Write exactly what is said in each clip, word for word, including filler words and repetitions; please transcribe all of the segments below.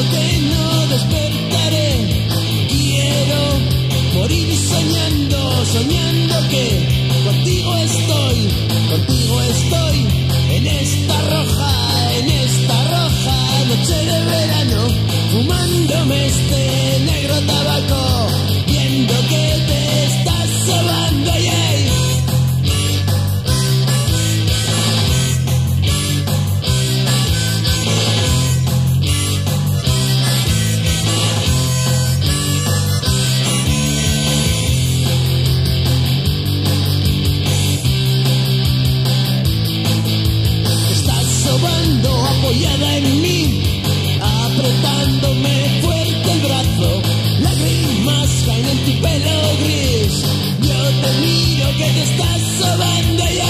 que no despertaré. Quiero morir soñando, soñando que contigo estoy, contigo estoy, en esta roja, en esta roja noche de verano, fumándome este negro tabaco, viendo que te estás sobando, yeah. Apoyada en mí, apretándome fuerte el brazo, lágrimas caen en tu pelo gris. Yo te miro que te estás sobando ya.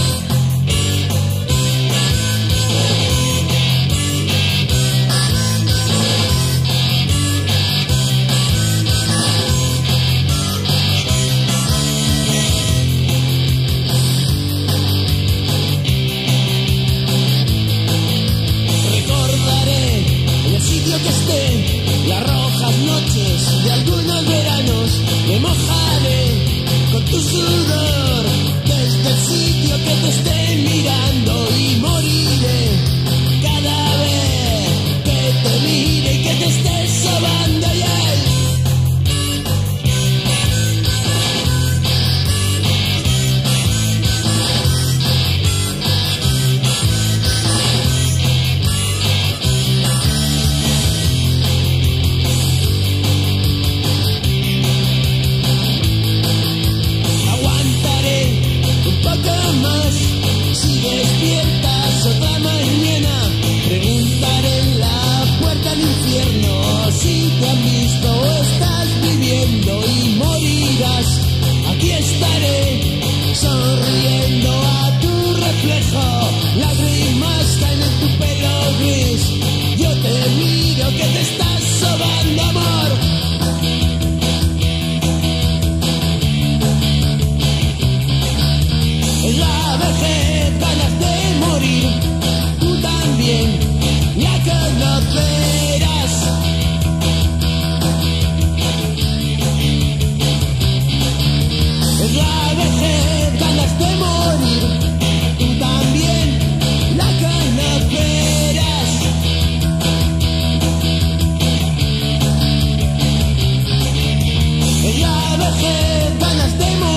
Que esté las rojas noches de algunos veranos, me mojaré con tu sudor desde el sitio que te esté mirando y moriré cada vez que te mire y que te esté sobando ya. Si despiertas otra mañana, preguntaré en la puerta del infierno si te han visto o estás viviendo y morirás. Aquí estaré sonriendo a tu reflejo, lágrimas caen en tu pelo gris. Yo te miro que te estás sobando, amor. En la vejez ganas de morir, tú también la conocerás. En la vejez ganas de morir, tú también la conocerás. En la vejez ganas de morir.